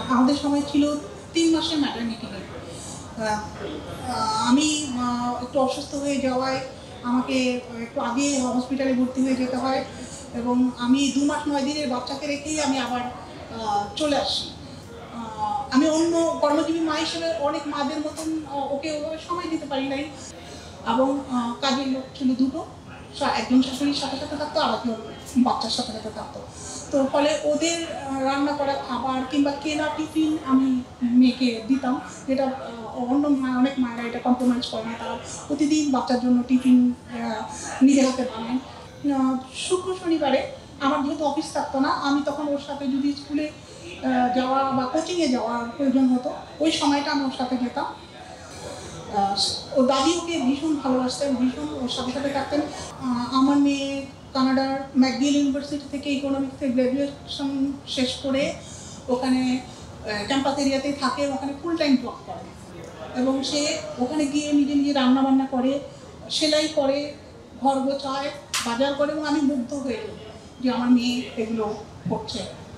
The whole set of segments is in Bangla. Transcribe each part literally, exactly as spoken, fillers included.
আমাদের সময় ছিল তিন মাসের ম্যাটারনিটি লিভ। আমি একটু অসুস্থ হয়ে যাওয়ায় আমাকে একটু আগে হসপিটালে ভর্তি হয়ে যেতে হয় এবং আমি দু মাস নয় দিনের বাচ্চাকে রেখেই আমি আবার চলে আসি। আমি অন্য কর্মজীবী মা হিসেবে অনেক মাদের মতন ওকে ওভাবে সময় দিতে পারি নাই এবং কাজের লোক ছিল দুটো, একজন শাশুড়ির সাথে সাথে থাকতো আর একজন বাচ্চার সাথে সাথে থাকতো। তো ফলে ওদের রান্না করা খাবার কিংবা কেনা টিফিন আমি মেয়েকে দিতাম, যেটা অন্য মা অনেক মায়েরা এটা কম্প্রোমাইজ করে না, তারা প্রতিদিন বাচ্চার জন্য টিফিন নিজের হাতে বানায়। শুক্র শনিবারে আমার যেহেতু অফিস থাকতো না, আমি তখন ওর সাথে যদি স্কুলে যাওয়া বা কোচিংয়ে যাওয়ার প্রয়োজন হতো ওই সময়টা আমি ওর সাথে যেতাম। ও দাদি ওকে ভীষণ ভালোবাসতেন, ভীষণ ওর সাথে সাথে থাকতেন। আমার মেয়ে কানাডার ম্যাকগিল ইউনিভার্সিটি থেকে ইকোনমিক্সে গ্র্যাজুয়েশন শেষ করে ওখানে ক্যাম্পাস এরিয়াতেই থাকে, ওখানে ফুল টাইম জব করে এবং সে ওখানে গিয়ে নিজে নিজে রান্না বান্না করে, সেলাই করে, ঘর গোছায়, বাজার করে এবং আমি মুগ্ধ হয়ে যাই যে আমার মেয়ে এগুলো করছে।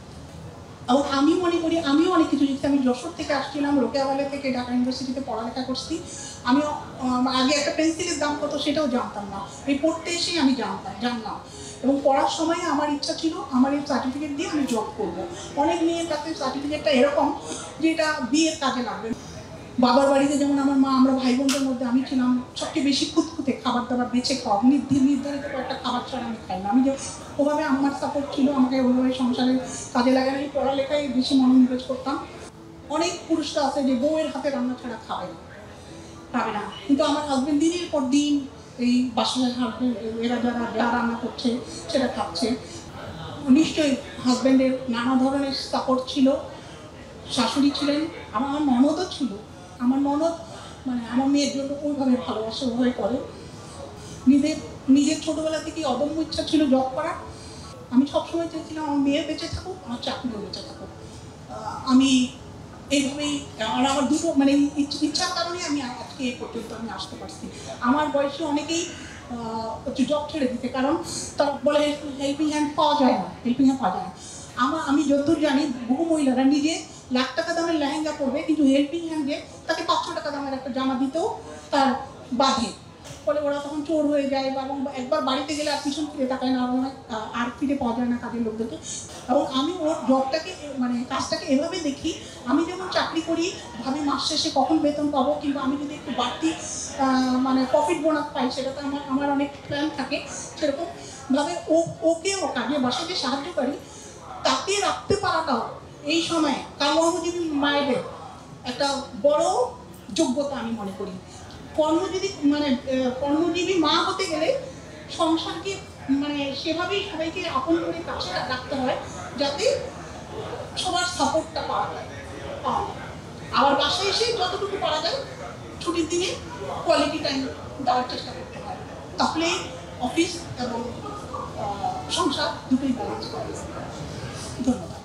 এবং আমি মনে করি আমিও অনেক কিছু শিখছি। আমি যশোর থেকে আসছিলাম, রোকেয়া ভ্যালি থেকে ঢাকা ইউনিভার্সিটিতে পড়ালেখা করছি। আমি আগে একটা পেন্সিলের দাম কত সেটাও জানতাম না, এই পড়তে এসেই আমি জানতাম জানলাম এবং পড়ার সময় আমার ইচ্ছা ছিল আমার এই সার্টিফিকেট দিয়ে আমি জব করবো। অনেক মেয়ের কাছে সার্টিফিকেটটা এরকম যে এটা বিয়ের কাজে লাগবে। বাবার বাড়িতে যেমন আমার মা, আমরা ভাই বোনদের মধ্যে আমি ছিলাম সবচেয়ে বেশি খুঁতখুঁতে, খাবার দাবার বেছে খাওয়া, নির্ধারিত একটা খাবার ছাড়া আমি খাই না। আমি যে ওভাবে আমার সাপোর্ট ছিল, আমাকে ওইভাবে সংসারের কাজে লাগানো, আমি পড়ালেখায় বেশি মনোনিবেশ করতাম। অনেক পুরুষরা আছে যে বউয়ের হাতে রান্না ছাড়া খাবে না খাবে না কিন্তু আমার হাজব্যান্ড দিনের পর দিন এই বাসায় হাজব্যান্ড এরা যারা যা রান্না করছে সেটা খাচ্ছে। নিশ্চয়ই হাজব্যান্ডের নানা ধরনের সাপোর্ট ছিল, শাশুড়ি ছিলেন, আমার ননদও ছিল। আমার ননদ মানে আমার মেয়ের জন্য ওইভাবে ভালোবাসা ওইভাবে করে। নিজের নিজের ছোটোবেলা থেকেই অদম্য ইচ্ছা ছিল জব করার। আমি সবসময় চেয়েছিলাম আমার মেয়ে বেঁচে থাকুক, আমার চাকরিও বেঁচে থাকুক। আমি এইভাবেই আর আমার দুটো মানে ইচ্ছার কারণে আমি আজকে এই পর্যন্ত আমি আসতে পারছি। আমার বয়সে অনেকেই জব ছেড়ে দিতে, কারণ তার বলে হেল্পিং হ্যান্ড পাওয়া যায় না, হেল্পিং হ্যান্ড পাওয়া যায় না। আমার আমি যতদূর জানি বহু মহিলারা নিজে লাখ টাকা দামের লেহেঙ্গা পরবে কিন্তু হেল্পিং হ্যান্ডে তাকে পাঁচশো টাকা দামের একটা জামা দিতেও তার বাধে। ফলে ওরা তখন চোর হয়ে যায় এবং একবার বাড়িতে গেলে আর পিছন ফিরে তাকায় না, আর ফিরে পাওয়া যায় না কাজের লোকদেরকে। এবং আমি ওর জবটাকে মানে কাজটাকে এভাবে দেখি, আমি যেমন চাকরি করি ভাবি মাস শেষে কখন বেতন পাবো কিংবা আমি যদি একটু বাড়তি মানে প্রফিট বোনাস পাই সেটাতে আমার আমার অনেক প্ল্যান থাকে, সেরকমভাবে ও ওকেও কাজে বাসাতে সাহায্য করি। তাকে রাখতে পারাটাও এই সময়ে কর্মজীবী মায়েদের একটা বড় যোগ্যতা আমি মনে করি। কর্মজীবী মানে কর্মজীবী মা হতে গেলে সংসারকে মানে সেভাবেই সবাইকে আপন করে কাছে রাখতে হয় যাতে সবার সাপোর্টটা পাওয়া যায়। আবার বাসায় এসে যতটুকু পারা যায় ছুটির দিনে কোয়ালিটি টাইম দেওয়ার চেষ্টা করতে হয়, তাহলে অফিস এবং সংসার দুটোই ব্যালেন্স করে। ধন্যবাদ।